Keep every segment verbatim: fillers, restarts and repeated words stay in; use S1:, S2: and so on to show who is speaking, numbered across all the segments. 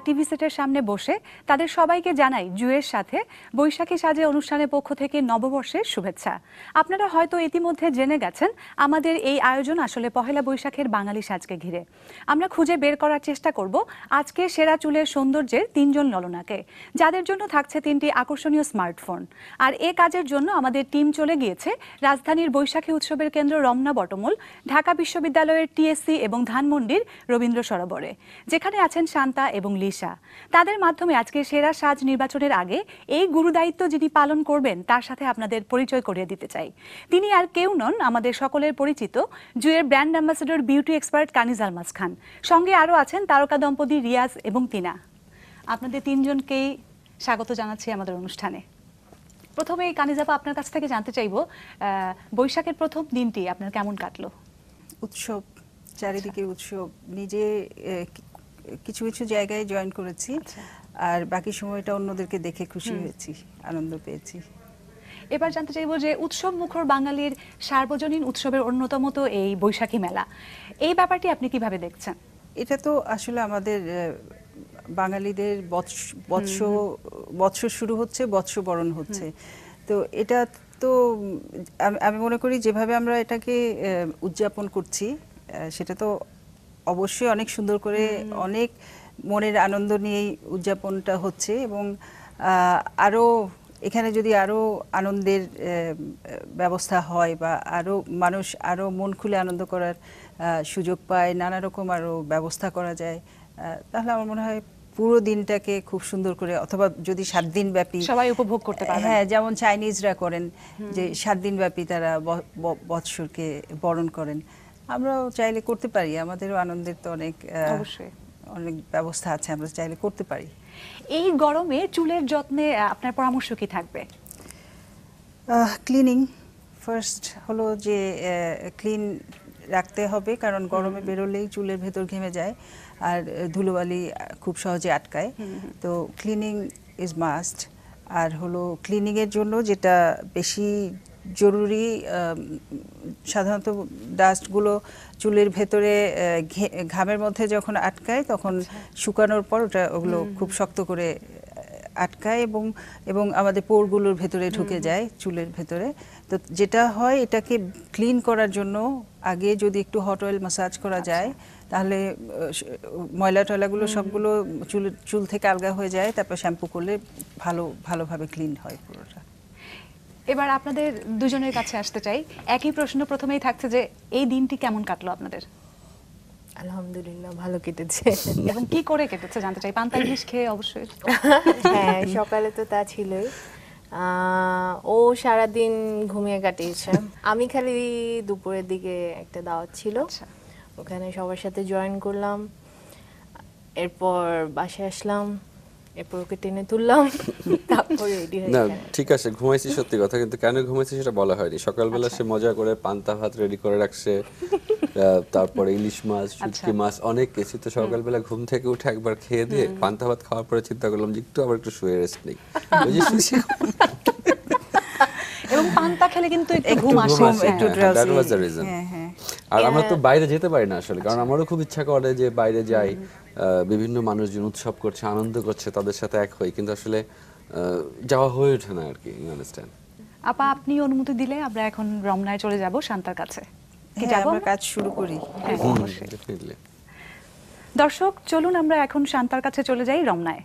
S1: TV সেটের সামনে বসে তাদের সবাইকে জানাই জুয়ের সাথে বৈশাখী সাজে অনুষ্ঠানের পক্ষ থেকে নববর্ষের শুভেচ্ছা। আপনারা হয়তো ইতিমধ্যে জেনে গেছেন আমাদের এই আয়োজন আসলে পহেলা বৈশাখের বাঙালি সাজকে ঘিরে। আমরা খুঁজে বের করার চেষ্টা করব আজকে সেরা চুলের সৌন্দর্যের তিনজন ললনাকে, যাদের জন্য থাকছে তিনটি আকর্ষণীয় স্মার্টফোন। আর এ কাজের জন্য আমাদের টিম চলে গিয়েছে রাজধানীর বৈশাখী উৎসবের কেন্দ্র রমনা বটমূল, ঢাকা বিশ্ববিদ্যালয়ের টিএসসি এবং ধানমন্ডির রবীন্দ্র সরোবরে, যেখানে আছেন শান্তা এবং লিসা। তাদের মাধ্যমে আজকে সেরা সাজ নির্বাচনের আগে এই গুরুদায়িত্ব যিনি পালন করবেন তার সাথে আপনাদের পরিচয় করিয়ে দিতে চাই। তিনি আর কেউ নন, আমাদের সকলের পরিচিত জুয়ের brand ambassador beauty expert Kaniz Almaz Khan. সঙ্গে আরও আছেন তারকা দম্পতি রিয়াজ এবং তিনা। আপনাদের তিনজনকেই স্বাগত জানাচ্ছি আমাদের অনুষ্ঠানে। প্রথমে কানিজাপা আপনার কাছ থেকে জানতে চাইব, বৈশাখের প্রথম দিনটি আপনার কেমন কাটলো?
S2: উৎসব, চারিদিকে উৎসব। নিজে কিছু কিছু জায়গায় জয়েন করেছি, আর বাকি সময়টা অন্যদেরকে দেখে খুশি হয়েছি, আনন্দ পেয়েছি।
S1: এবার জানতে চাইব যে উৎসব মুখর বাঙালির সার্বজনীন উৎসবের অন্যতম তো এই বৈশাখী মেলা, এই ব্যাপারটি আপনি কিভাবে দেখছেন?
S2: এটা তো আসলে আমাদের বাঙালিদের বৎস বৎসর শুরু হচ্ছে, বৎস বরণ হচ্ছে। তো এটা তো আমি মনে করি যেভাবে আমরা এটাকে উদযাপন করছি সেটা তো অবশ্যই অনেক সুন্দর করে, অনেক মনের আনন্দ নিয়েই উদযাপনটা হচ্ছে। এবং আরও এখানে যদি আরও আনন্দের ব্যবস্থা হয় বা আরও মানুষ আরও মন খুলে আনন্দ করার সুযোগ পায়, নানা রকম আরও ব্যবস্থা করা যায়, তাহলে আমার মনে হয় পুরো দিনটাকে খুব সুন্দর করে, অথবা যদি সাত দিন ব্যাপী
S1: সবাই উপভোগ করতে পারে।
S2: হ্যাঁ, যেমন চাইনিজরা করেন যে সাত দিন ব্যাপী তারা বৎসরকে বরণ করেন, আমরাও চাইলে করতে পারি। আমাদেরও আনন্দের তো অনেক
S1: অবশ্যই
S2: অনেক ব্যবস্থা আছে, আমরা চাইলে করতে পারি।
S1: এই গরমে চুলের যত্নে আপনার পরামর্শ কি থাকবে?
S2: ক্লিনিং ফার্স্ট হলো যে ক্লিন রাখতে হবে, কারণ গরমে বেরোলেই চুলের ভেতর ঘেমে যায় আর ধুলোবালি খুব সহজে আটকায়। তো ক্লিনিং ইজ মাস্ট। আর হলো ক্লিনিংয়ের জন্য যেটা বেশি জরুরি, সাধারণত ডাস্টগুলো চুলের ভেতরে ঘামের মধ্যে যখন আটকায় তখন শুকানোর পর ওটা ওগুলো খুব শক্ত করে আটকায় এবং এবং আমাদের পোরগুলোর ভেতরে ঢুকে যায় চুলের ভেতরে। তো যেটা হয়, এটাকে ক্লিন করার জন্য আগে যদি একটু হট অয়েল ম্যাসাজ করা যায় তাহলে ময়লা টয়লাগুলো সবগুলো চুল চুল থেকে আলগা হয়ে যায়। তারপর শ্যাম্পু করলে ভালো ভালোভাবে ক্লিন হয় পুরোটা।
S1: এবার আপনাদের দুজনের কাছে আসতে চাই, একই প্রশ্ন প্রথমেই থাকছে যে এই দিনটি কেমন কাটলো আপনাদের?
S3: আলহামদুলিল্লাহ ভালো কেটেছে।
S1: এবং কি করে কেটেছে জানতে চাই। পান্তা ইলিশ খেয়ে অবশ্যই।
S3: হ্যাঁ, সকালে তো তা ছিলই। ও সারাদিন ঘুমিয়ে কাটিয়েছে। আমি খালি দুপুরের দিকে একটা দাওয়াত ছিল, ওখানে সবার সাথে জয়েন করলাম, এরপর বাসায় আসলাম, এরপর ওকে টেনে তুললাম, তারপর রেডি হয়ে গেলাম।
S4: ঠিক আছে, ঘুমাইছি সত্যি কথা, কিন্তু কেন ঘুমাইছি সেটা বলা হয়নি। সকালবেলা সে মজা করে পান্তা ভাত রেডি করে রাখছে, তারপরে ইলিশ মাছ, শুটকি মাছ, অনেক কিছু। তো সকালবেলা ঘুম থেকে উঠে একবার খেয়ে দিয়ে পান্তা ভাত খাওয়ার পরে চিন্তা করলাম যে একটু আবার একটু শুয়ে রেস্ট নেই।
S1: এবং পান্তা খেলে কিন্তু একটু ঘুম আসে, একটু
S4: দ্যাট ওয়াজ দ্য রিজন। আর আমরা তো বাইরে যেতে পারি না আসলে, কারণ আমারও খুব ইচ্ছা করে যে বাইরে যাই, বিভিন্ন মানুষজন উৎসব করছে, আনন্দ করছে, তাদের সাথে এক হই, কিন্তু আসলে যাওয়া হয়ে ওঠে না আর কি। You understand?
S1: আপা, আপনি অনুমতি দিলে আমরা এখন রমনায় চলে যাব শান্তার কাছে। কি যাব?
S2: আমরা কাজ শুরু করি।
S1: দর্শক চলুন আমরা এখন শান্তার কাছে চলে যাই, রমনায়।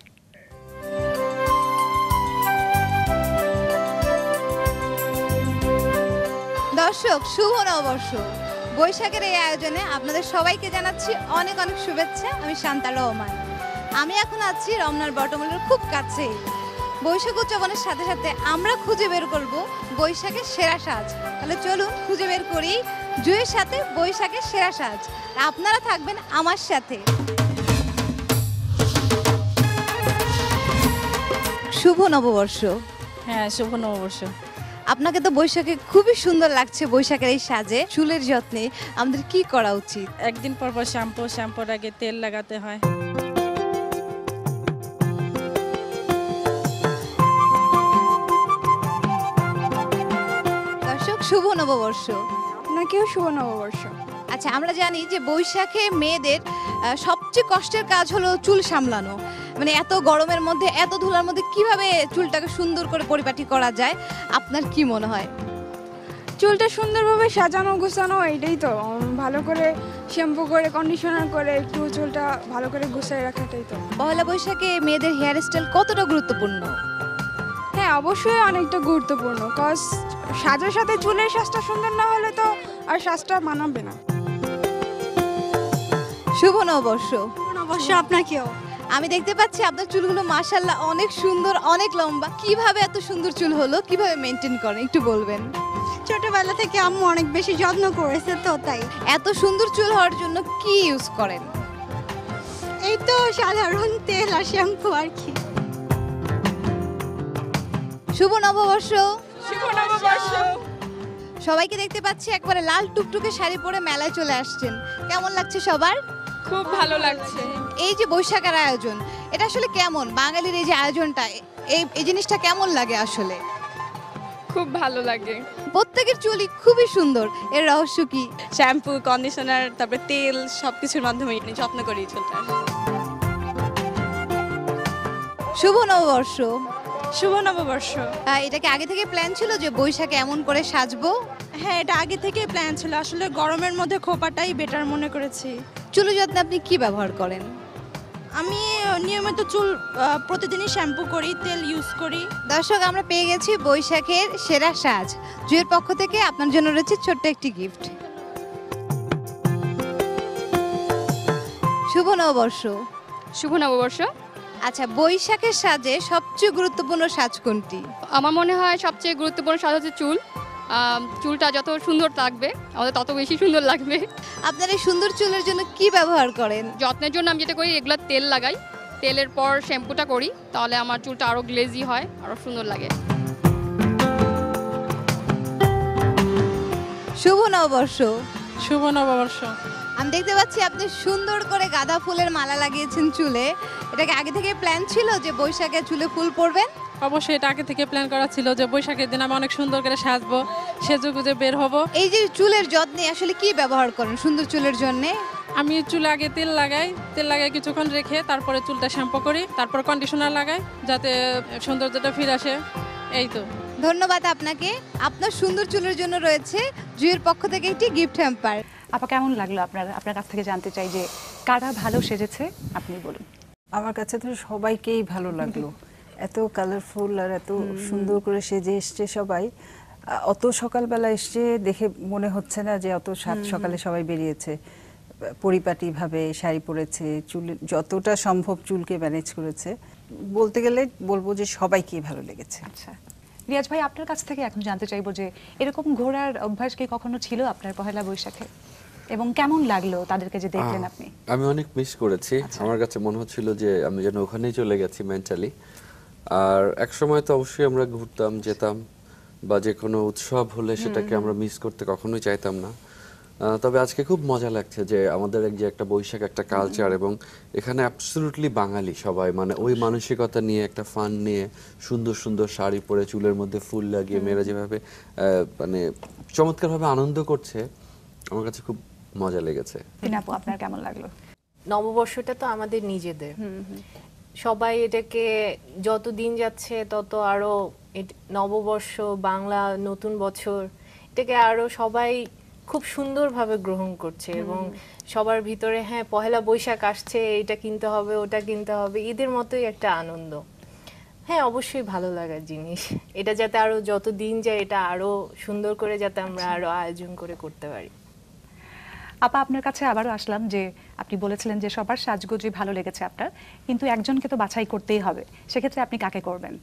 S5: দর্শক, শুভ নববর্ষ। বৈশাখের এই আয়োজনে আপনাদের সবাইকে জানাচ্ছি অনেক অনেক শুভেচ্ছা। আমি শান্তা রহমান। আমি এখন আছি রমনার বটমূলের খুব কাছে। বৈশাখ উদযাপনের সাথে সাথে আমরা খুঁজে বের করব বৈশাখের সেরা সাজ। তাহলে চলুন খুঁজে বের করি জুয়ের সাথে বৈশাখের সেরা সাজ। আপনারা থাকবেন আমার সাথে। শুভ নববর্ষ।
S6: হ্যাঁ, শুভ নববর্ষ।
S5: আপনাকে তো বৈশাখে খুবই সুন্দর লাগছে। বৈশাখের এই সাজে চুলের যত্নে আমাদের কি করা উচিত?
S6: একদিন পর পর শ্যাম্পু, শ্যাম্পুর আগে তেল লাগাতে হয়।
S5: দর্শক, শুভ নববর্ষ।
S7: আপনাকেও শুভ নববর্ষ।
S5: আচ্ছা, আমরা জানি যে বৈশাখে মেয়েদের সব সবচেয়ে কষ্টের কাজ হলো চুল সামলানো, মানে এত গরমের মধ্যে এত ধুলার মধ্যে কিভাবে চুলটাকে সুন্দর করে পরিপাটি করা যায়, আপনার কি মনে হয়?
S7: চুলটা সুন্দরভাবে সাজানো গোছানো, এটাই তো ভালো করে শ্যাম্পু করে কন্ডিশনার করে একটু চুলটা ভালো করে গুছিয়ে রাখাটাই তো।
S5: পহেলা বৈশাখে মেয়েদের হেয়ার স্টাইল কতটা গুরুত্বপূর্ণ?
S7: হ্যাঁ, অবশ্যই অনেকটা গুরুত্বপূর্ণ, কজ সাজের সাথে চুলের সাজটা সুন্দর না হলে তো আর সাজটা মানাবে না।
S5: শুভ নববর্ষ।
S7: অবশ্য আপনাকেও।
S5: আমি দেখতে পাচ্ছি আপনার চুলগুলো মাশাআল্লাহ অনেক সুন্দর, অনেক লম্বা। কিভাবে এত সুন্দর চুল হলো, কিভাবে মেনটেন করেন একটু বলবেন?
S7: ছোটবেলা থেকে আম্মু অনেক বেশি যত্ন করেছে তো তাই।
S5: এত সুন্দর চুল হওয়ার জন্য কি ইউজ করেন?
S7: এই তো সাধারণ তেল আর শ্যাম্পু আর কি।
S5: শুভ নববর্ষ।
S7: শুভ নববর্ষ।
S5: সবাইকে দেখতে পাচ্ছি একবারে লাল টুকটুকে শাড়ি পরে মেলায় চলে আসছেন, কেমন লাগছে সবার?
S7: খুব ভালো লাগছে।
S5: এই যে বৈশাখের আয়োজন, এটা আসলে কেমন? বাঙালির এই যে আয়োজনটা, এই এই জিনিসটা কেমন লাগে আসলে?
S7: খুব ভালো লাগে।
S5: প্রত্যেকের চুলই খুবই সুন্দর, এর রহস্য কি?
S8: শ্যাম্পু, কন্ডিশনার, তারপরে তেল, সবকিছুর মাধ্যমে যত্ন করি চুলটার।
S5: শুভ নববর্ষ।
S8: শুভ নববর্ষ।
S5: আহ, এটা কি আগে থেকে প্ল্যান ছিল যে বৈশাখে এমন করে সাজবো?
S8: হ্যাঁ, এটা আগে থেকে প্ল্যান ছিল, আসলে গরমের মধ্যে খোপাটাই বেটার মনে করেছি।
S5: চুল যত্নে আপনি কি ব্যবহার করেন?
S8: আমি নিয়মিত চুল আহ, প্রতিদিনই শ্যাম্পু করি, তেল ইউজ করি।
S5: দর্শক, আমরা পেয়ে গেছি বৈশাখের সেরা সাজ। জুয়ের পক্ষ থেকে আপনার জন্য রয়েছে ছোট্ট একটি গিফট। শুভ নববর্ষ।
S9: শুভ নববর্ষ।
S5: আচ্ছা, বৈশাখের সাজে সবচেয়ে গুরুত্বপূর্ণ সাজ কোনটি?
S9: আমার মনে হয় সবচেয়ে গুরুত্বপূর্ণ সাজ হচ্ছে চুল। আম, চুলটা যত সুন্দর থাকবে আমাদের তত বেশি সুন্দর লাগবে।
S5: আপনার এই সুন্দর চুলের জন্য কি ব্যবহার করেন?
S9: যত্নের জন্য আমি যেটা করি, রেগুলার তেল লাগাই, তেলের পর শ্যাম্পুটা করি, তাহলে আমার চুলটা আরও গ্লেজি হয়, আরও সুন্দর লাগে।
S5: শুভ নববর্ষ।
S6: শুভ নববর্ষ।
S5: আমি দেখতে পাচ্ছি আপনি সুন্দর করে গাঁদা ফুলের মালা লাগিয়েছেন চুলে। এটাকে আগে থেকে প্ল্যান ছিল যে বৈশাখে চুলে ফুল পরবেন?
S6: অবশ্যই এটা আগে থেকে প্ল্যান করা ছিল যে বৈশাখের দিন আমি অনেক সুন্দর করে সাজবো, সেজে গুজে বের হব।
S5: এই যে চুলের যত্নে আসলে কি ব্যবহার করেন সুন্দর চুলের জন্য?
S6: আমি চুলে আগে তেল লাগাই, তেল লাগাই কিছুক্ষণ রেখে তারপরে চুলটা শ্যাম্পু করি, তারপর কন্ডিশনার লাগাই যাতে সৌন্দর্যটা ফিরে আসে। এই তো।
S5: ধন্যবাদ আপনাকে। আপনার সুন্দর চুলের জন্য রয়েছে জুয়ের পক্ষ থেকে একটি গিফট হ্যাম্পার।
S1: আপা, কেমন লাগলো আপনার? আপনার কাছ থেকে জানতে চাই যে কারা ভালো সেজেছে, আপনি বলুন।
S2: আমার কাছে তো সবাইকেই ভালো লাগলো, এত কালারফুল আর এত সুন্দর করে সেজে এসছে সবাই। আহ, অত সকালবেলা এসছে দেখে মনে হচ্ছে না যে অত সাত সকালে সবাই বেরিয়েছে। পরিপাটিভাবে শাড়ি পরেছে, চুল যতটা সম্ভব চুলকে ম্যানেজ করেছে। বলতে গেলে বলবো যে সবাইকেই ভালো লেগেছে।
S1: আচ্ছা, রিয়াজ ভাই, আপনার কাছ থেকে এখন জানতে চাইবো যে এরকম ঘোরার অভ্যাস কি কখনো ছিল আপনার পহেলা বৈশাখে, এবং কেমন লাগলো তাদেরকে যে দেখলেন আপনি?
S4: আমি অনেক মিস করেছি। আমার কাছে মনে হচ্ছিল যে আমি যেন ওখানেই চলে গেছি মেন্টালি। আর এক সময় তো অবশ্যই আমরা ঘুরতাম, যেতাম, বা যে কোনো উৎসব হলে সেটাকে আমরা মিস করতে কখনোই চাইতাম না। আহ, তবে আজকে খুব মজা লাগছে যে আমাদের এক যে একটা বৈশাখ, একটা কালচার, এবং এখানে অ্যাবসলিউটলি বাঙালি সবাই, মানে ওই মানসিকতা নিয়ে, একটা ফান নিয়ে, সুন্দর সুন্দর শাড়ি পরে চুলের মধ্যে ফুল লাগিয়ে মেয়েরা যেভাবে আহ, মানে চমৎকারভাবে আনন্দ করছে, আমার কাছে খুব মজা লেগেছে।
S1: তিন আপু, আপনার কেমন লাগলো?
S3: নববর্ষটা তো আমাদের নিজেদের, সবাই এটাকে যত দিন যাচ্ছে তত আরো এট- নববর্ষ, বাংলা নতুন বছর, এটাকে আরো সবাই খুব সুন্দরভাবে গ্রহণ করছে। এবং সবার ভিতরে হ্যাঁ পহেলা বৈশাখ আসছে, এটা কিনতে হবে, ওটা কিনতে হবে, ঈদের মতোই একটা আনন্দ। হ্যাঁ, অবশ্যই ভালো লাগার জিনিস। এটা যাতে আরো যত দিন যায় এটা আরো সুন্দর করে যাতে আমরা আরো আয়োজন করে করতে পারি।
S1: আপা, আপনার কাছে আবারও আসলাম যে আপনি বলেছিলেন যে সবার সাজগোজই ভালো লেগেছে আপনার, কিন্তু একজনকে তো বাছাই করতেই হবে, সেক্ষেত্রে আপনি কাকে করবেন?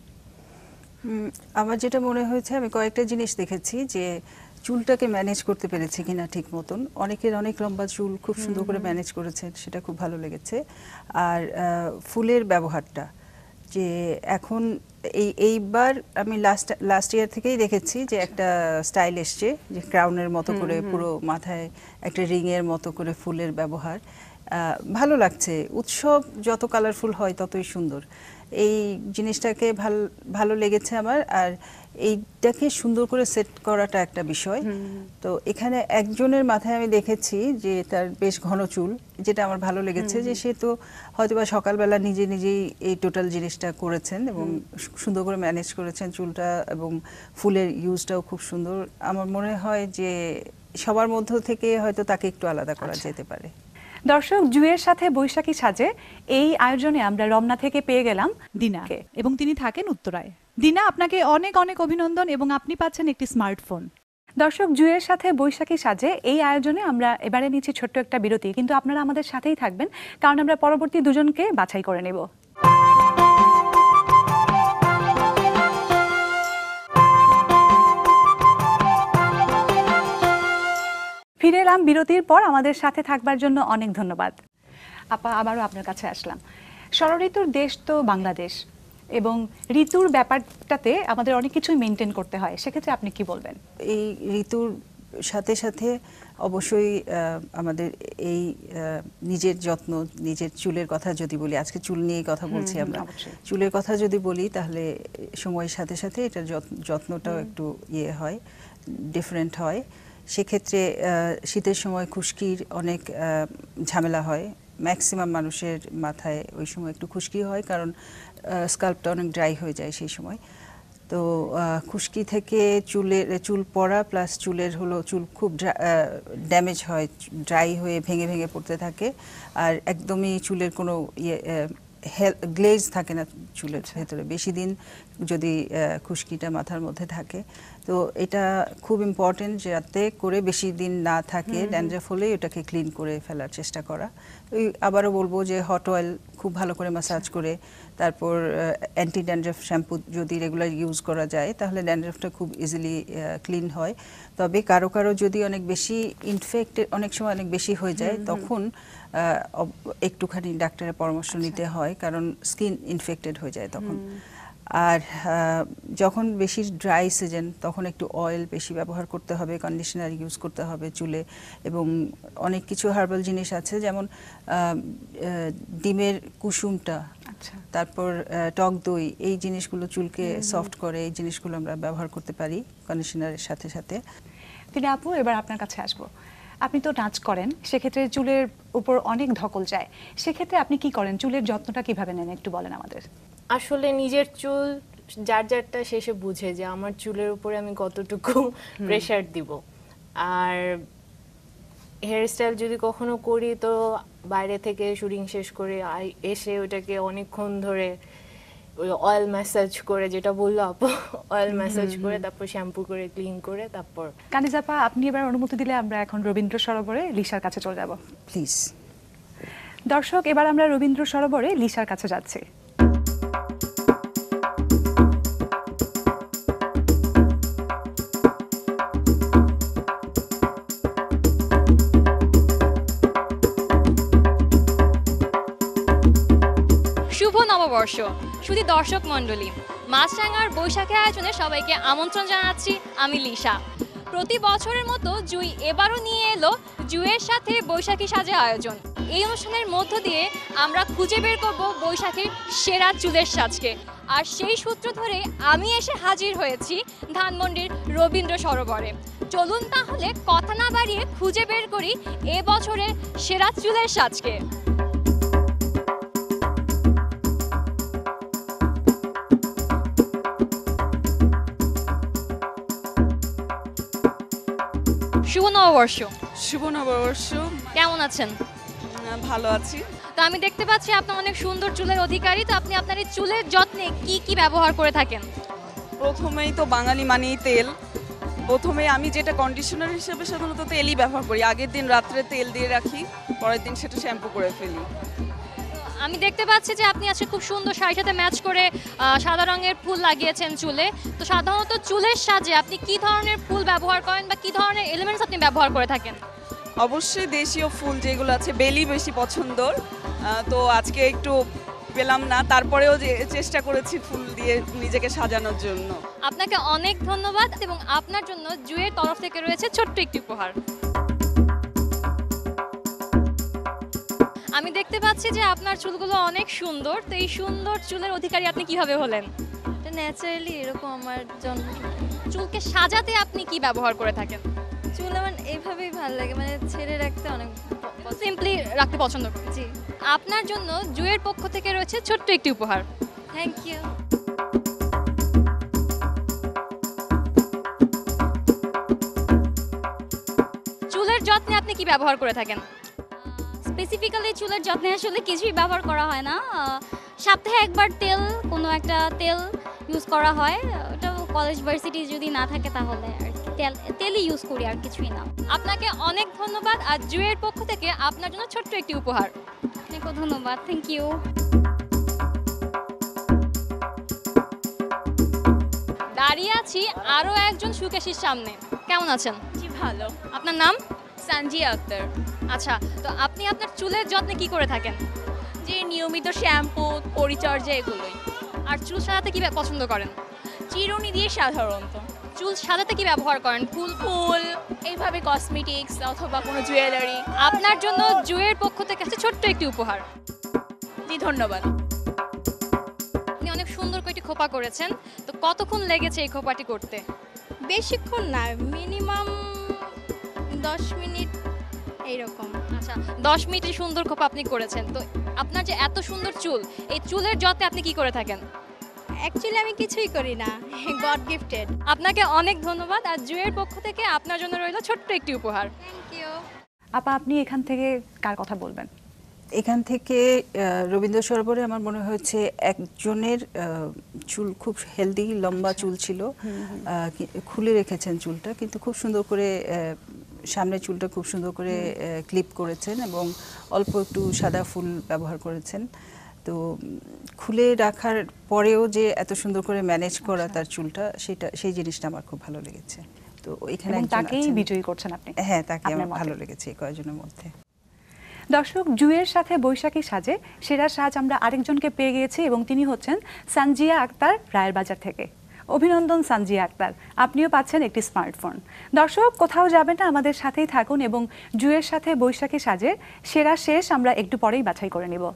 S2: উম, আমার যেটা মনে হয়েছে, আমি কয়েকটা জিনিস দেখেছি যে চুলটাকে ম্যানেজ করতে পেরেছে কিনা ঠিক মতন। অনেকের অনেক লম্বা চুল খুব সুন্দর করে ম্যানেজ করেছে, সেটা খুব ভালো লেগেছে। আর আহ, ফুলের ব্যবহারটা, যে এখন এই এইবার আমি লাস্ট লাস্ট ইয়ার থেকেই দেখেছি যে একটা স্টাইল এসছে যে ক্রাউনের মতো করে পুরো মাথায় একটা রিংয়ের মতো করে ফুলের ব্যবহার। ভালো লাগছে। উৎসব যত কালারফুল হয় ততই সুন্দর। এই জিনিসটাকে ভালো ভালো লেগেছে আমার। আর এইটাকে সুন্দর করে সেট করাটা একটা বিষয়। তো এখানে একজনের মাথায় আমি দেখেছি যে তার বেশ ঘন চুল, যেটা আমার ভালো লেগেছে, যে সে তো হয়তো বা সকালবেলা নিজে নিজেই এই টোটাল জিনিসটা করেছেন এবং সুন্দর করে ম্যানেজ করেছেন চুলটা, এবং ফুলের ইউজটাও খুব সুন্দর। আমার মনে হয় যে সবার মধ্য থেকে হয়তো তাকে একটু আলাদা করা যেতে পারে।
S1: দর্শক, জুয়ের সাথে বৈশাখী সাজে এই আয়োজনে আমরা রমনা থেকে পেয়ে গেলাম
S10: দিনাকে, এবং তিনি থাকেন উত্তরায়। দিনা, আপনাকে অনেক অনেক অভিনন্দন, এবং আপনি পাচ্ছেন একটি স্মার্টফোন।
S1: দর্শক, জুয়ের সাথে বৈশাখী সাজে এই আয়োজনে আমরা এবারে নিচ্ছি ছোট্ট একটা বিরতি, কিন্তু আপনারা আমাদের সাথেই থাকবেন, কারণ আমরা পরবর্তী দুজনকে বাছাই করে নেব। ফিরে এলাম বিরতির পর। আমাদের সাথে থাকবার জন্য অনেক ধন্যবাদ। আপা, আবারও আপনার কাছে আসলাম। ষড়ঋতুর দেশ তো বাংলাদেশ, এবং ঋতুর ব্যাপারটাতে আমাদের অনেক কিছুই মেনটেন করতে হয়, সেক্ষেত্রে আপনি কি বলবেন?
S2: এই ঋতুর সাথে সাথে অবশ্যই আমাদের এই নিজের যত্ন, নিজের চুলের কথা যদি বলি, আজকে চুল নিয়েই কথা বলছি আমরা, চুলের কথা যদি বলি তাহলে সময়ের সাথে সাথে এটার যত্নটাও একটু ইয়ে হয়, ডিফারেন্ট হয়। সেক্ষেত্রে শীতের সময় খুশকির অনেক ঝামেলা হয়। ম্যাক্সিমাম মানুষের মাথায় ওই সময় একটু খুশকি হয়, কারণ স্কাল্পটা অনেক ড্রাই হয়ে যায় সেই সময়। তো খুশকি থেকে চুলের চুল পড়া প্লাস চুলের হলো চুল খুব ড্যামেজ হয়, ড্রাই হয়ে ভেঙে ভেঙে পড়তে থাকে, আর একদমই চুলের কোনো ইয়ে গ্লেজ থাকে না চুলের ভেতরে বেশি দিন যদি খুশকিটা মাথার মধ্যে থাকে। তো এটা খুব ইম্পর্টেন্ট যাতে করে বেশি দিন না থাকে। ড্যান্ড্রাফ হলে ওটাকে ক্লিন করে ফেলার চেষ্টা করা। ওই আবারও বলবো যে হট অয়েল খুব ভালো করে ম্যাসাজ করে, তারপর অ্যান্টি ড্যান্ড্রাফ শ্যাম্পু যদি রেগুলার ইউজ করা যায় তাহলে ড্যান্ড্রাফটা খুব ইজিলি ক্লিন হয়। তবে কারো কারো যদি অনেক বেশি ইনফেক্টেড, অনেক সময় অনেক বেশি হয়ে যায়, তখন একটুখানি ডাক্তারের পরামর্শ নিতে হয়, কারণ স্কিন ইনফেক্টেড হয়ে যায় তখন। আর যখন বেশি ড্রাই সিজন তখন একটু অয়েল বেশি ব্যবহার করতে হবে, কন্ডিশনার ইউজ করতে হবে চুলে, এবং অনেক কিছু হার্বাল জিনিস আছে, যেমন ডিমের কুসুমটা, তারপর টক দই, এই জিনিসগুলো চুলকে সফট করে, এই জিনিসগুলো আমরা ব্যবহার করতে পারি কন্ডিশনারের সাথে সাথে।
S1: তিনি আপু, এবার আপনার কাছে আসবো। আপনি তো নাচ করেন, সেক্ষেত্রে চুলের উপর অনেক ধকল যায়, সেক্ষেত্রে আপনি কি করেন? চুলের যত্নটা কিভাবে নেন একটু বলেন আমাদের।
S3: আসলে নিজের চুল যার যারটা শেষে বুঝে যে আমার চুলের উপরে আমি কতটুকু প্রেশার দিব। আর হেয়ার স্টাইল যদি কখনো করি তো বাইরে থেকে শুটিং শেষ করে এসে ওটাকে অনেকক্ষণ ধরে ওই অয়েল ম্যাসাজ করে, যেটা বললো আপু, অয়েল ম্যাসাজ করে তারপর শ্যাম্পু করে ক্লিন করে তারপর।
S1: কানিজাপা, আপনি এবার অনুমতি দিলে আমরা এখন রবীন্দ্র সরোবরে লিসার কাছে চলে যাব
S2: প্লিজ।
S1: দর্শক, এবার আমরা রবীন্দ্র সরোবরে লিসার কাছে যাচ্ছি।
S9: শুভ নববর্ষ শুধু দর্শক মণ্ডলী, মাছরাঙার বৈশাখী আয়োজনে সবাইকে আমন্ত্রণ জানাচ্ছি আমি লিসা। প্রতি বছরের মতো জুই এবারও নিয়ে এলো জুয়ের সাথে বৈশাখী সাজে আয়োজন। এই অনুষ্ঠানের মধ্য দিয়ে আমরা খুঁজে বের করব বৈশাখীর সেরা চুলের সাজকে। আর সেই সূত্র ধরে আমি এসে হাজির হয়েছি ধানমন্ডির রবীন্দ্র সরোবরে। চলুন তাহলে কথা না বাড়িয়ে খুঁজে বের করি এ বছরের সেরা চুলের সাজকে। শুভ নববর্ষ।
S11: শুভ নববর্ষ।
S9: কেমন আছেন?
S11: ভালো আছি।
S9: তো আমি দেখতে পাচ্ছি আপনি অনেক সুন্দর চুলের অধিকারী, তো আপনি আপনার এই চুলের যত্নে কি কি ব্যবহার করে থাকেন?
S11: প্রথমেই তো বাঙালি মানেই তেল। প্রথমে আমি যেটা কন্ডিশনার হিসেবে সাধারণত তেলই ব্যবহার করি। আগের দিন রাত্রে তেল দিয়ে রাখি, পরের দিন সেটা শ্যাম্পু করে ফেলি।
S9: আমি দেখতে পাচ্ছি যে আপনি আজকে খুব সুন্দর শাড়ির সাথে ম্যাচ করে সাদা রঙের ফুল লাগিয়েছেন চুলে। তো সাধারণত চুলের সাজে আপনি কি ধরনের ফুল ব্যবহার করেন বা কি ধরনের এলিমেন্টস আপনি ব্যবহার করে থাকেন?
S11: অবশ্যই দেশীয় ফুল যেগুলো আছে, বেলি বেশি পছন্দর। তো আজকে একটু পেলাম না, তারপরেও যে চেষ্টা করেছি ফুল দিয়ে নিজেকে সাজানোর জন্য।
S9: আপনাকে অনেক ধন্যবাদ, এবং আপনার জন্য জুয়ের তরফ থেকে রয়েছে ছোট্ট একটি উপহার। আমি দেখতে পাচ্ছি যে আপনার চুলগুলো অনেক সুন্দর, তো এই সুন্দর চুলের অধিকারী আপনি কিভাবে হলেন?
S12: এটা ন্যাচারালি এরকম আমার জন্ম।
S9: চুলকে সাজাতে আপনি কি ব্যবহার করে থাকেন?
S12: চুল আমার এইভাবেই ভালো লাগে, মানে ছেড়ে রাখতে অনেক
S9: সিম্পলি রাখতে পছন্দ করেন।
S12: জি,
S9: আপনার জন্য জুয়ের পক্ষ থেকে রয়েছে ছোট্ট একটি উপহার।
S12: Thank you.
S9: চুলের যত্নে আপনি কি ব্যবহার করে থাকেন?
S13: স্পেসিফিক্যালি চুলের যত্নে আসলে কিছুই ব্যবহার করা হয় না। আহ, সপ্তাহে একবার তেল, কোনো একটা তেল ইউজ করা হয়। ওটা কলেজ ভার্সিটি যদি না থাকে তাহলে আর কি তেল তেলই ইউজ করি, আর কিছুই না।
S9: আপনাকে অনেক ধন্যবাদ। আর জুয়ের পক্ষ থেকে আপনার জন্য ছোট্ট একটি উপহার।
S13: আপনাকেও ধন্যবাদ, থ্যাংক ইউ।
S9: দাঁড়িয়ে আছি আরও একজন সুকেশীর সামনে। কেমন আছেন?
S14: জি ভালো।
S9: আপনার নাম?
S14: সানজি আক্তার।
S9: আচ্ছা, তো আপনি আপনার চুলের যত্নে কি করে থাকেন?
S14: যে নিয়মিত শ্যাম্পু, পরিচর্যা এগুলোই।
S9: আর চুল সাজাতে কি পছন্দ করেন?
S14: চিরুনি দিয়ে সাধারণত।
S9: চুল সাজাতে কি ব্যবহার করেন?
S14: ফুল ফুল এইভাবে কসমেটিক্স অথবা কোনো জুয়েলারি।
S9: আপনার জন্য জুয়ের পক্ষ থেকে আছে ছোট্ট একটি উপহার।
S14: জি ধন্যবাদ।
S9: আপনি অনেক সুন্দর করে একটি খোপা করেছেন, তো কতক্ষণ লেগেছে এই খোপাটি করতে?
S8: বেশিক্ষণ না, মিনিমাম দশ মিনিট এইরকম।
S9: আচ্ছা, দশ মিনিটে সুন্দর খোপা আপনি করেছেন। তো আপনার যে এত সুন্দর চুল, এই চুলের যত্নে আপনি কি করে থাকেন?
S8: অ্যাকচুয়ালি আমি কিছুই করি না, গড গিফটেড।
S9: আপনাকে অনেক ধন্যবাদ। আর জুয়ের পক্ষ থেকে আপনার জন্য রইল ছোট্ট একটি উপহার।
S8: Thank you.
S1: আপা, আপনি এখান থেকে কার কথা বলবেন?
S2: এখান থেকে রবীন্দ্র সরোবরে আমার মনে হয়েছে একজনের চুল খুব হেলদি, লম্বা চুল ছিল, খুলে রেখেছেন চুলটা, কিন্তু খুব সুন্দর করে সামনের চুলটা খুব সুন্দর করে ক্লিপ করেছেন এবং অল্প একটু সাদা ফুল ব্যবহার করেছেন। তো খুলে রাখার পরেও যে এত সুন্দর করে ম্যানেজ করা তার চুলটা, সেটা সেই জিনিসটা আমার খুব ভালো লেগেছে। তো এখানে
S1: তাকেই বিজয়ী করছেন আপনি?
S2: হ্যাঁ, তাকে আমার ভালো লেগেছে এই কয়েকজনের মধ্যে।
S1: দর্শক, জুয়ের সাথে বৈশাখী সাজে সেরা সাজ আমরা আরেকজনকে পেয়ে গিয়েছি এবং তিনি হচ্ছেন সানজিয়া আক্তার, রায়ের বাজার থেকে। অভিনন্দন সানজিয়া আক্তার, আপনিও পাচ্ছেন একটি স্মার্টফোন। দর্শক, কোথাও যাবেন না, আমাদের সাথেই থাকুন এবং জুয়ের সাথে বৈশাখী সাজে সেরা শেষ আমরা একটু পরেই বাছাই করে নেব।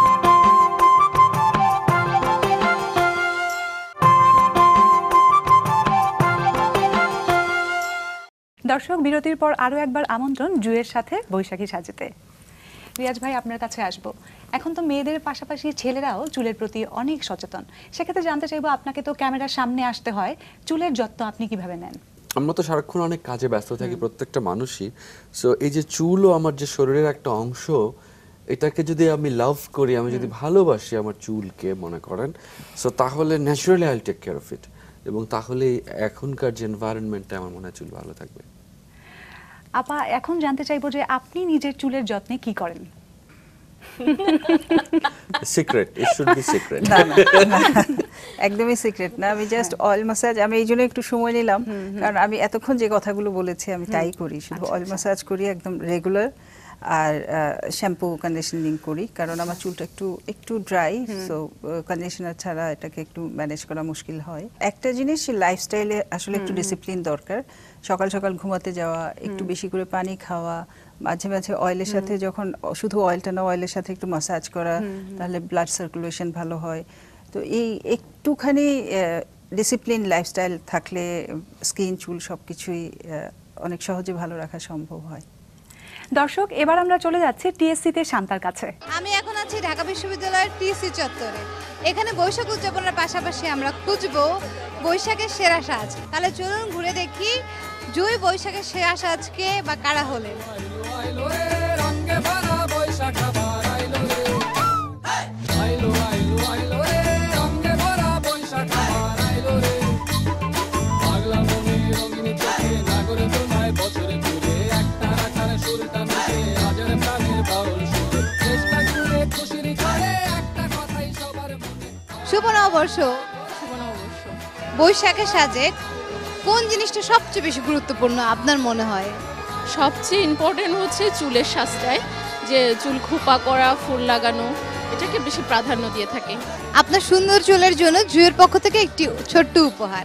S1: দর্শক, বিরতির পর আরও একবার আমন্ত্রণ জুয়ের সাথে বৈশাখী সাজেতে। রিয়াজ ভাই, আপনার কাছে আসবো। এখন তো মেয়েদের পাশাপাশি ছেলেরাও চুলের প্রতি অনেক সচেতন। সেক্ষেত্রে জানতে চাইবো, আপনাকে তো ক্যামেরার সামনে আসতে হয়, চুলের যত্ন আপনি কিভাবে নেন?
S4: আমরা তো সারাক্ষণ অনেক কাজে ব্যস্ত থাকি, প্রত্যেকটা মানুষই। সো এই যে চুলও আমার যে শরীরের একটা অংশ, এটাকে যদি আমি লাভ করি, আমি যদি ভালোবাসি আমার চুলকে, মনে করেন, সো তাহলে naturally I will take care of it, এবং তাহলে এখনকার যে এনভায়রনমেন্টে আমার মনে হয় চুল ভালো থাকবে।
S1: আপা, এখন জানতে চাইবো যে আপনি নিজের চুলের যত্নে কি করেন?
S4: Secret, it should be secret.
S2: না না, একদমই সিক্রেট না। আমি জাস্ট অয়েল ম্যাসাজ, আমি এই জন্য একটু সময় নিলাম, কারণ আমি এতক্ষণ যে কথাগুলো বলেছি আমি তাই করি। শুধু অয়েল ম্যাসাজ করি একদম রেগুলার, আর শ্যাম্পু কন্ডিশনিং করি, কারণ আমার চুলটা একটু একটু ড্রাই, সো কন্ডিশনার ছাড়া এটাকে একটু ম্যানেজ করা মুশকিল হয়। একটা জিনিস, লাইফস্টাইলে আসলে একটু ডিসিপ্লিন দরকার। সকাল সকাল ঘুমাতে যাওয়া, একটু বেশি করে পানি খাওয়া, মাঝে মাঝে অয়েলের সাথে, যখন শুধু অয়েলটা না, অয়েলের সাথে একটু মাসাজ করা, তাহলে ব্লাড সার্কুলেশন ভালো হয়। তো এই একটুখানি ডিসিপ্লিন লাইফস্টাইল থাকলে স্কিন, চুল সব কিছুই অনেক সহজে ভালো রাখা সম্ভব হয়।
S1: দর্শক, এবার আমরা চলে যাচ্ছি টিএসসিতে শান্তার কাছে।
S5: আমি এখন আছি ঢাকা বিশ্ববিদ্যালয়ের টিএসসি চত্বরে। এখানে বৈশাখ উদযাপনের পাশাপাশি আমরা খুঁজবো বৈশাখের সেরা সাজ। তাহলে চলুন ঘুরে দেখি জুই বৈশাখের সেরা সাজকে বা কারা হলেন। শুভ নববর্ষ। বৈশাখের সাজে কোন জিনিসটা সবচেয়ে বেশি গুরুত্বপূর্ণ আপনার মনে হয়?
S14: সবচেয়ে ইম্পর্টেন্ট হচ্ছে চুলের সাজটায়, যে চুল খোপা করা, ফুল লাগানো, এটাকে বেশি প্রাধান্য দিয়ে থাকে।
S5: আপনার সুন্দর চুলের জন্য জুয়ের পক্ষ থেকে একটি ছোট্ট উপহার।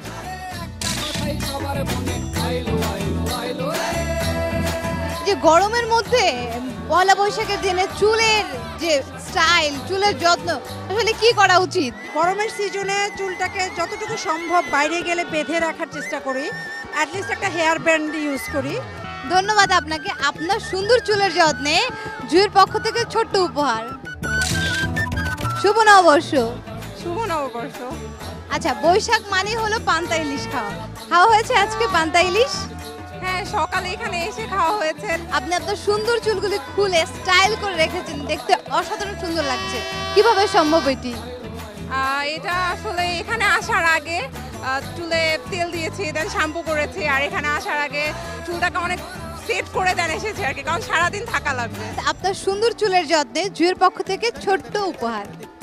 S5: যে গরমের মধ্যে পয়লা বৈশাখের দিনে চুলের যে স্টাইল, চুলের যত্ন আসলে কি করা উচিত?
S15: গরমের সিজনে চুলটাকে যতটুকু সম্ভব বাইরে গেলে বেঁধে রাখার চেষ্টা করি, অ্যাটলিস্ট একটা হেয়ার ব্যান্ড ইউজ করি।
S5: ধন্যবাদ আপনাকে আপনার সুন্দর চুলের যত্নে জুয়ের পক্ষ থেকে ছোট্ট উপহার। শুভ নববর্ষ।
S15: শুভ নববর্ষ।
S5: আচ্ছা, বৈশাখ মানে হলো পান্তা ইলিশ খাওয়া। খাওয়া হয়েছে আজকে পান্তা ইলিশ?
S15: হ্যাঁ, সকালে এখানে এসে খাওয়া হয়েছে।
S5: আপনি আপনার সুন্দর চুলগুলি খুলে স্টাইল করে রেখেছেন, দেখতে অসাধারণ সুন্দর লাগছে। কিভাবে সম্ভব এটি?
S15: এটা আসলে এখানে আসার আগে চুলে তেল দিয়েছি, দেন শ্যাম্পু করেছি, আর এখানে আসার আগে চুলটাকে অনেক সেট করে দেন এসেছি আর কি, কারণ সারাদিন থাকা লাগবে।
S5: আপনার সুন্দর চুলের যত্নে জুয়ের পক্ষ থেকে ছোট্ট উপহার।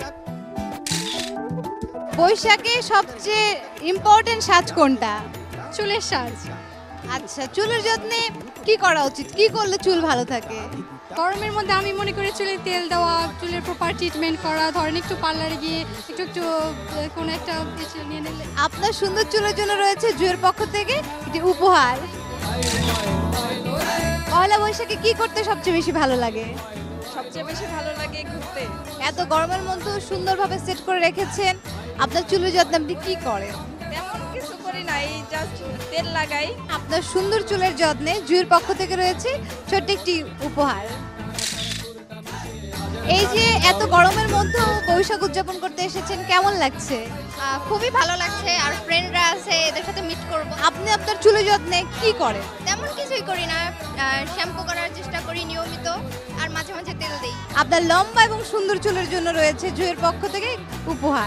S5: বৈশাখে সবচেয়ে ইম্পর্টেন্ট সাজ কোনটা?
S9: চুলের সাজ।
S5: আচ্ছা, চুলের যত্নে কি করা উচিত, কি করলে চুল ভালো থাকে?
S16: গরমের মধ্যে আমি মনে করি চুলে তেল দেওয়া, চুলের প্রপার ট্রিটমেন্ট করা, ধরেন একটু পার্লারে গিয়ে একটু একটু কোনো একটা কিছু নিয়ে নিলে।
S5: আপনার সুন্দর চুলের জন্য রয়েছে জুয়ের পক্ষ থেকে একটি উপহার। পয়লা বৈশাখে কি করতে সবচেয়ে বেশি ভালো লাগে?
S15: সবচেয়ে বেশি ভালো লাগে ঘুরতে।
S5: এত গরমের মধ্যে সুন্দরভাবে সেট করে রেখেছেন, আপনার চুলের যত্নে আপনি কি করেন?
S15: তেমন কিছু করি না, এই জাস্ট তেল লাগাই।
S5: আপনার সুন্দর চুলের যত্নে জুয়ের পক্ষ থেকে রয়েছে ছোট্ট একটি উপহার। এই যে এত গরমের মধ্যেও বৈশাখ উদযাপন করতে এসেছেন, কেমন লাগছে?
S13: খুবই ভালো লাগছে, আর ফ্রেন্ডরা আছে, এদের সাথে মিট করব।
S5: আপনি আপনার চুলের যত্নে কি করেন?
S13: তেমন কিছুই করি না, শ্যাম্পু করার চেষ্টা করি নিয়মিত, আর মাঝে মাঝে তেল দেই।
S5: আপনার লম্বা এবং সুন্দর চুলের জন্য রয়েছে জুয়ের পক্ষ থেকে উপহার।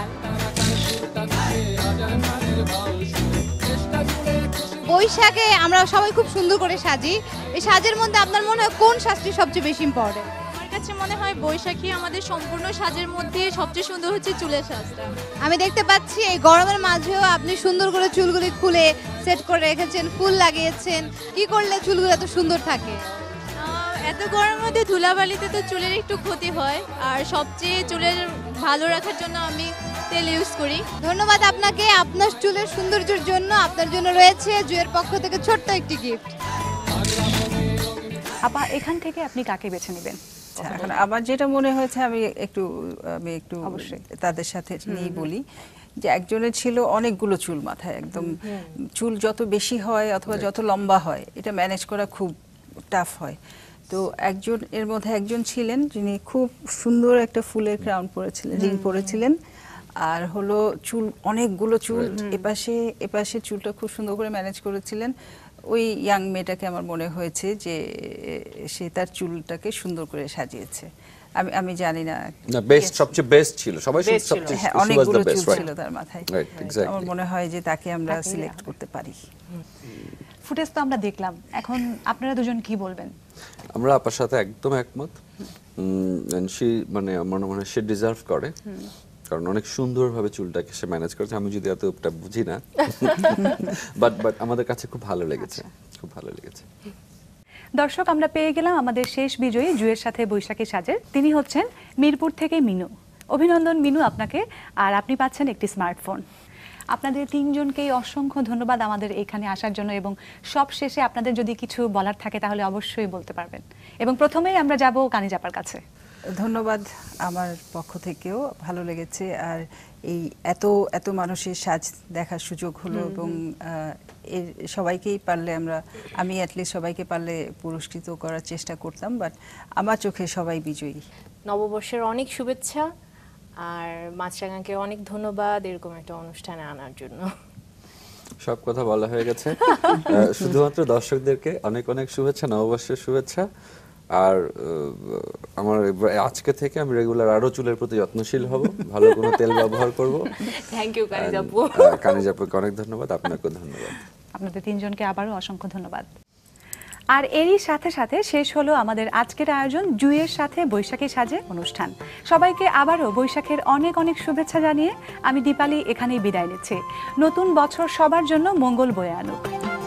S5: বৈশাখে আমরা সবাই খুব সুন্দর করে সাজি, এই সাজের মধ্যে আপনার মনে হয় কোন সাজটি সবচেয়ে বেশি ইম্পর্টেন্ট?
S9: আমার কাছে মনে হয় বৈশাখী আমাদের সম্পূর্ণ সাজের মধ্যে সবচেয়ে সুন্দর হচ্ছে চুলের সাজটা।
S5: আমি দেখতে পাচ্ছি এই গরমের মাঝেও আপনি সুন্দর করে চুলগুলি খুলে সেট করে রেখেছেন, ফুল লাগিয়েছেন। কি করলে চুলগুলো এত সুন্দর থাকে?
S9: এত গরমের মধ্যে ধুলাবালিতে তো চুলের একটু ক্ষতি হয়, আর সবচেয়ে চুলের ভালো রাখার জন্য আমি তেল ইউজ করি।
S5: ধন্যবাদ আপনাকে আপনার চুলের সৌন্দর্যের জন্য। আপনার জন্য রয়েছে জুয়ের পক্ষ থেকে ছোট্ট একটি গিফট।
S1: আপা, এখান থেকে আপনি কাকে বেছে নেবেন?
S2: এখন আমার যেটা মনে হয়েছে, আমি একটু আমি একটু অবশ্যই তাদের সাথে নিয়ে বলি যে একজনের ছিল অনেকগুলো চুল মাথায়, একদম চুল যত বেশি হয় অথবা যত লম্বা হয় এটা ম্যানেজ করা খুব টাফ হয়। তো একজন এর মধ্যে একজন ছিলেন যিনি খুব সুন্দর একটা ফুলের ক্রাউন পরেছিলেন, রিং পরেছিলেন, আর হলো চুল অনেকগুলো চুল এপাশে এপাশে চুলটা খুব সুন্দর করে ম্যানেজ করেছিলেন। ওই ইয়াং মেয়েটাকে আমার মনে হয়েছে যে সে তার চুলটাকে সুন্দর করে সাজিয়েছে। আমি আমি জানি না,
S4: না বেস্ট, সবচেয়ে বেস্ট ছিল, সবাই সবচেয়ে
S2: হ্যাঁ, অনেকগুলো চুল ছিল তার মাথায়। আমার মনে হয় যে তাকে আমরা সিলেক্ট করতে পারি।
S1: ফুটেজ তো আমরা দেখলাম, এখন আপনারা দুজন কি বলবেন?
S4: আমরা আপার সাথে একদম একমত। সে মানে আমার মনে হয় সে ডিজার্ভ করে, কারণ অনেক সুন্দরভাবে চুলটাকে সে ম্যানেজ করেছে। আমি যদি এতটা বুঝি না, বাট বাট আমাদের কাছে খুব ভালো লেগেছে, খুব ভালো লেগেছে।
S1: দর্শক, আমরা পেয়ে গেলাম আমাদের শেষ বিজয়ী জুয়ের সাথে বৈশাখী সাজের। তিনি হচ্ছেন মিরপুর থেকে মিনু। অভিনন্দন মিনু আপনাকে, আর আপনি পাচ্ছেন একটি স্মার্টফোন। আপনাদের তিনজনকেই অসংখ্য ধন্যবাদ আমাদের এখানে আসার জন্য, এবং সব শেষে আপনাদের যদি কিছু বলার থাকে তাহলে অবশ্যই বলতে পারবেন। এবং প্রথমেই আমরা যাব কানিজাপার কাছে।
S2: ধন্যবাদ আমার পক্ষ থেকেও, ভালো লেগেছে। আর এই এত এত মানুষের সাজ দেখার সুযোগ হলো, এবং এর সবাইকেই পারলে আমরা আমি অ্যাটলিস্ট সবাইকে পারলে পুরস্কৃত করার চেষ্টা করতাম, বাট আমার চোখে সবাই বিজয়ী।
S3: নববর্ষের অনেক শুভেচ্ছা, আর মাছরাঙাকে অনেক ধন্যবাদ এরকম একটা অনুষ্ঠানে আনার জন্য।
S4: সব কথা বলা হয়ে গেছে। শুধুমাত্র দর্শকদেরকে অনেক অনেক শুভেচ্ছা, নববর্ষের শুভেচ্ছা। আর আমার আজকে থেকে আমি রেগুলার আরো চুলের প্রতি যত্নশীল হব, ভালো কোনো তেল ব্যবহার করব।
S3: Thank you কানিজাপু।
S4: কানিজাপুকে অনেক ধন্যবাদ, আপনাকেও ধন্যবাদ।
S1: আপনাদের তিনজনকে আবারও অসংখ্য ধন্যবাদ। আর এরই সাথে সাথে শেষ হলো আমাদের আজকের আয়োজন জুয়ের সাথে বৈশাখী সাজে অনুষ্ঠান। সবাইকে আবারও বৈশাখের অনেক অনেক শুভেচ্ছা জানিয়ে আমি দীপালি এখানেই বিদায় নিচ্ছি। নতুন বছর সবার জন্য মঙ্গল বয়ে আনুক।